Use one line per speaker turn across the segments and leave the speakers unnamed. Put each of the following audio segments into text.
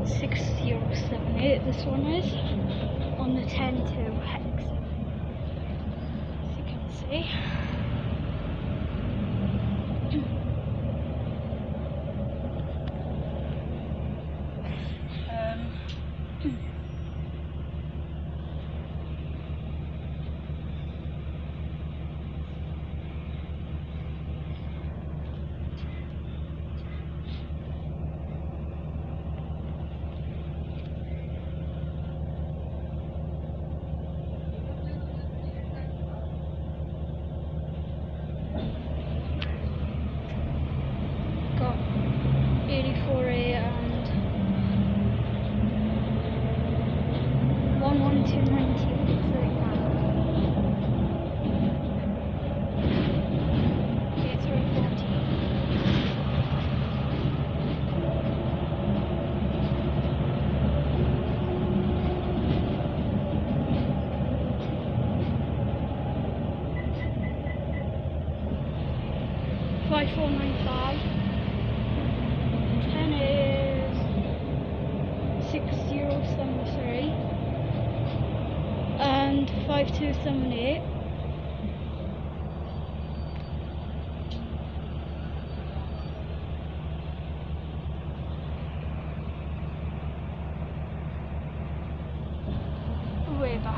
6078 this one is, on the 10 to Hexham, as you can see. Got 84A and 11290 5495. 10 is 6073 and 5278. Way back.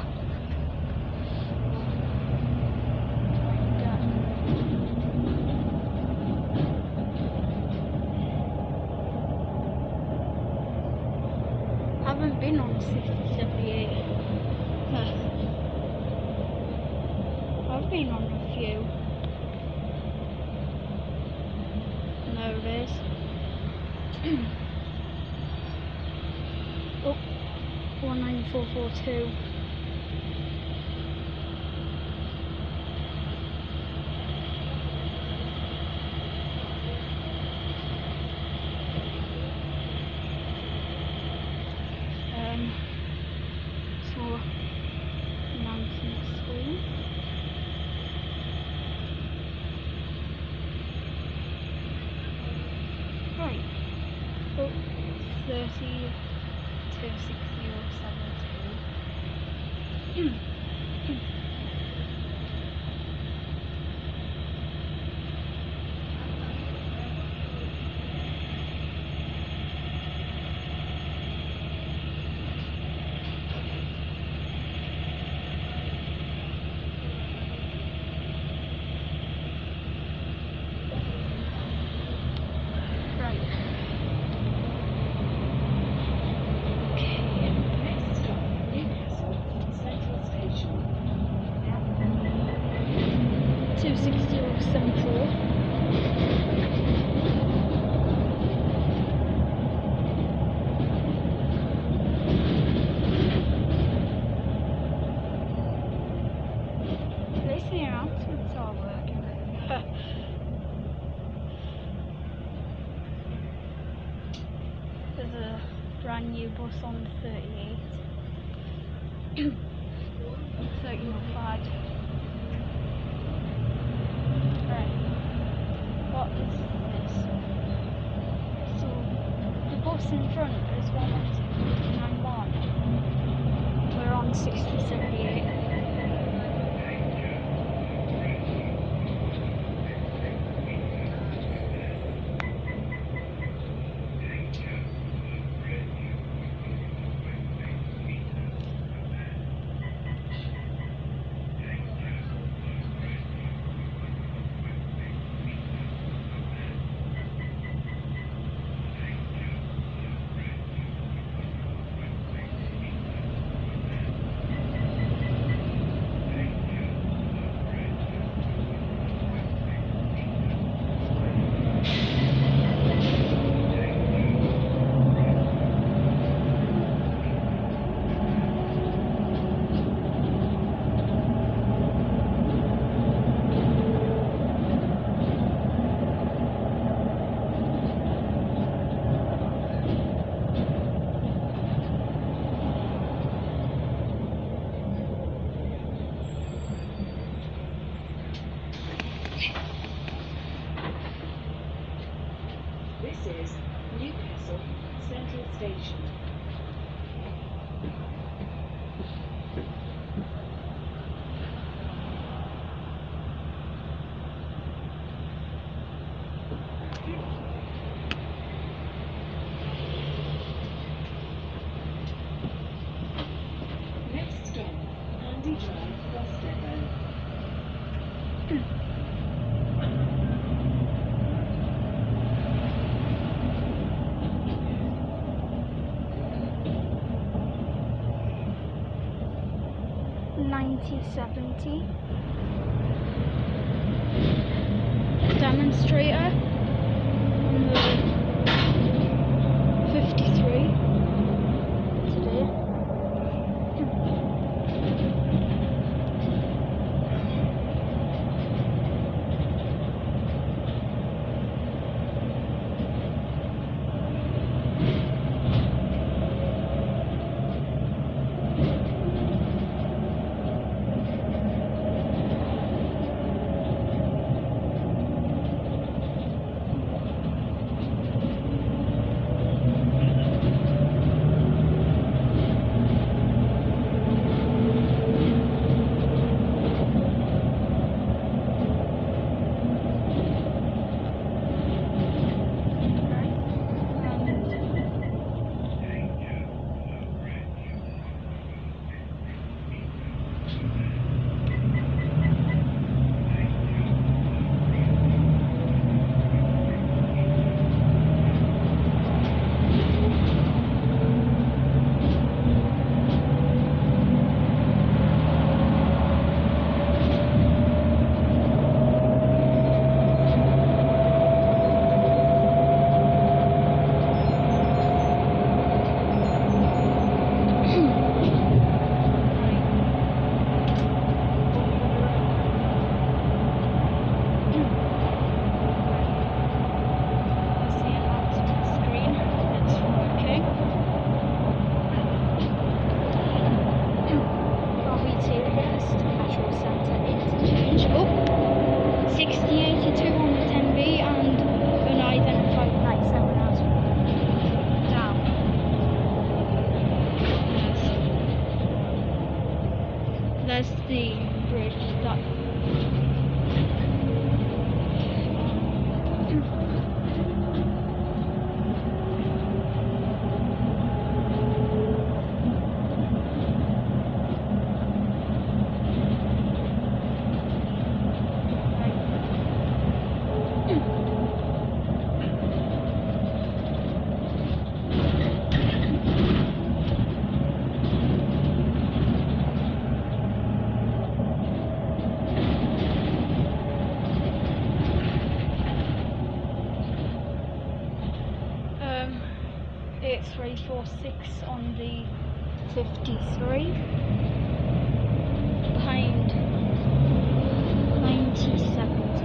I haven't been on 6078. I've been on a few. There it is. Oh, 19442. Small announcement screen. Right. Oh, 30 to 6072. The announcements are working. There's a brand new bus on the 38. 31.5. Right. What is this? So the bus in front is 191. We're on 6078.
This is Newcastle Central Station. Next stop, Andy Drive Bus Depot.
9070 demonstrator on the 53 today. Metrocentre interchange. Oh, 6082 on the 10B and unidentified 97 as down. There's the bridge that. It's 346 on the 53 behind 9070.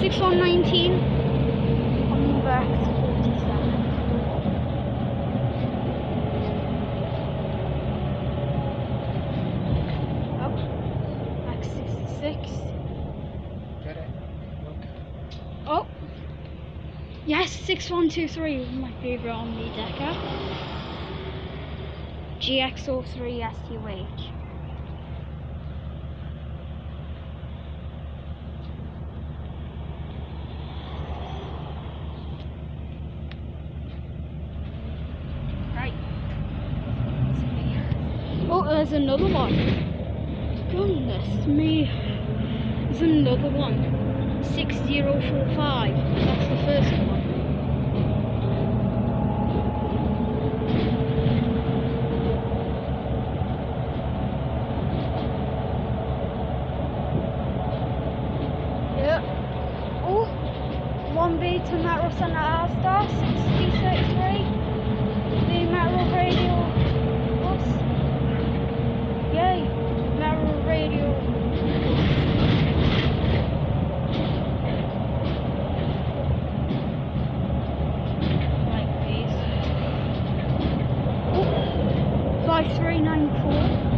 6119 on the X47. Oh, X66.
Get it? Okay.
Oh, yes, 6123 was my favourite on the Decker. GX03 SUH. Right. Oh, there's another one. Goodness me. There's another one. 6045. That's the first one. Yeah. Oh, 1B to metrocentre R-Star 6033. The metro radial bus. Yay, metro radial bus. Like these. Oh, 5394.